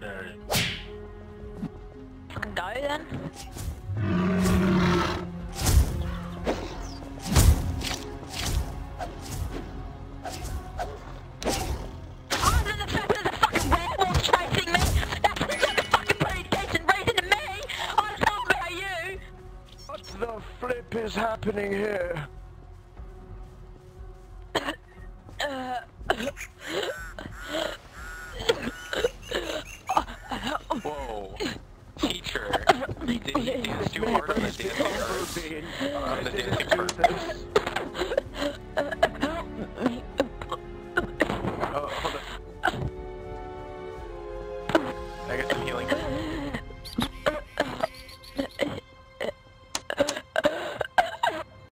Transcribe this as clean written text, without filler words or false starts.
Alright. Fucking go then. Other than the fact there's a fucking werewolf chasing me, that's not a fucking pretty decent reason to me. I just can't be you. What the flip is happening here?